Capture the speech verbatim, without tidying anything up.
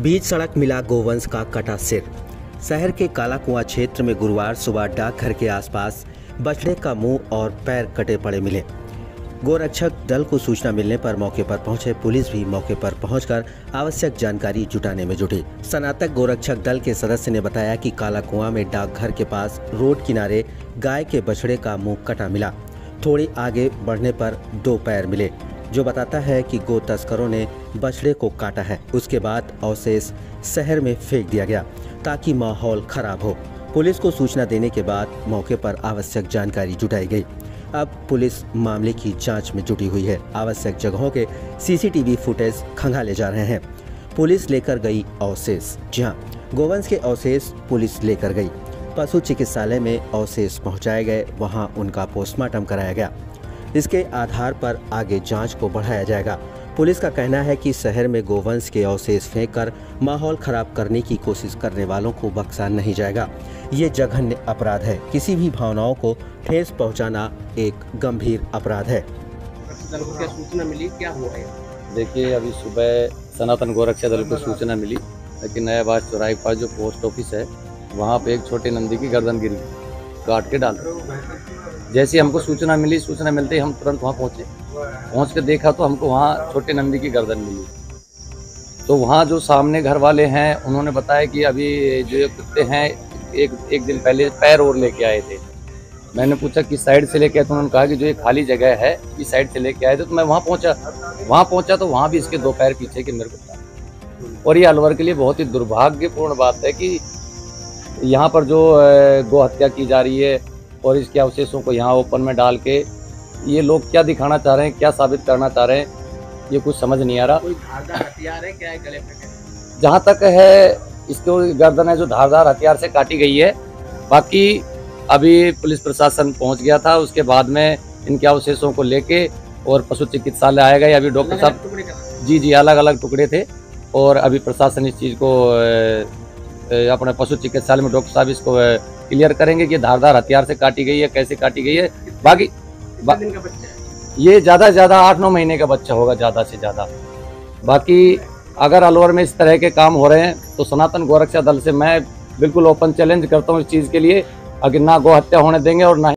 बीच सड़क मिला गोवंश का कटा सिर। शहर के काला कुआं क्षेत्र में गुरुवार सुबह डाकघर के आसपास बछड़े का मुंह और पैर कटे पड़े मिले। गोरक्षक दल को सूचना मिलने पर मौके पर पहुंचे पुलिस भी मौके पर पहुंचकर आवश्यक जानकारी जुटाने में जुटी। स्नातक गोरक्षक दल के सदस्य ने बताया कि काला कुआं में डाकघर के पास रोड किनारे गाय के बछड़े का मुंह कटा मिला। थोड़ी आगे बढ़ने पर दो पैर मिले, जो बताता है कि गो तस्करों ने बछड़े को काटा है। उसके बाद अवशेष शहर में फेंक दिया गया ताकि माहौल खराब हो। पुलिस को सूचना देने के बाद मौके पर आवश्यक जानकारी जुटाई गई। अब पुलिस मामले की जांच में जुटी हुई है। आवश्यक जगहों के सीसीटीवी फुटेज खंगाले जा रहे हैं। पुलिस लेकर गई अवशेष। जी हां, गोवंश के अवशेष पुलिस लेकर गई। पशु चिकित्सालय में अवशेष पहुंचाए गए, वहां उनका पोस्टमार्टम कराया गया। इसके आधार पर आगे जांच को बढ़ाया जाएगा। पुलिस का कहना है कि शहर में गोवंश के अवशेष फेंककर माहौल खराब करने की कोशिश करने वालों को बख्शा नहीं जाएगा। ये जघन्य अपराध है। किसी भी भावनाओं को ठेस पहुंचाना एक गंभीर अपराध है। दल को क्या सूचना मिली, क्या हुआ है? देखिए, अभी सुबह सनातन गोरक्षा दल को सूचना मिली कि नयाबाज चौराहे के पास जो पोस्ट ऑफिस है वहाँ पे एक छोटे नंदी की गर्दन गिरी, काट के डाल। जैसे हमको सूचना मिली, सूचना मिलते ही हम तुरंत वहाँ पहुँचे। पहुँच के देखा तो हमको वहाँ छोटे नंदी की गर्दन मिली। तो वहाँ जो सामने घर वाले हैं उन्होंने बताया कि अभी जो कुत्ते हैं एक एक दिन पहले पैर और लेके आए थे। मैंने पूछा किस साइड से लेके आए, तो उन्होंने कहा कि जो ये खाली जगह है इस साइड से लेके आए थे। तो मैं वहाँ पहुँचा वहाँ पहुँचा तो वहाँ भी इसके दो पैर पीछे के मेरे को था। और ये अलवर के लिए बहुत ही दुर्भाग्यपूर्ण बात है कि यहाँ पर जो गौ हत्या की जा रही है और इसके अवशेषों को यहाँ ओपन में डाल के ये लोग क्या दिखाना चाह रहे हैं, क्या साबित करना चाह रहे हैं, ये कुछ समझ नहीं आ रहा। कोई धारदार हथियार है क्या है गले पे? जहाँ तक है इसको गर्दन है जो धारदार हथियार से काटी गई है। बाकी अभी पुलिस प्रशासन पहुँच गया था, उसके बाद में इनके अवशेषों को लेके और पशु चिकित्सालय आएगा। अभी डॉक्टर साहब जी जी अलग अलग टुकड़े थे और अभी प्रशासन इस चीज़ को अपने पशु चिकित्सालय में डॉक्टर साहब इसको क्लियर करेंगे कि धारदार हथियार से काटी गई है, कैसे काटी गई है। बाकी बा, दिन का बच्चा है? ये ज़्यादा से ज़्यादा आठ नौ महीने का बच्चा होगा, ज़्यादा से ज़्यादा। बाकी अगर अलवर में इस तरह के काम हो रहे हैं तो सनातन गोरक्षा दल से मैं बिल्कुल ओपन चैलेंज करता हूँ इस चीज़ के लिए, अगर ना गौ हत्या होने देंगे और ना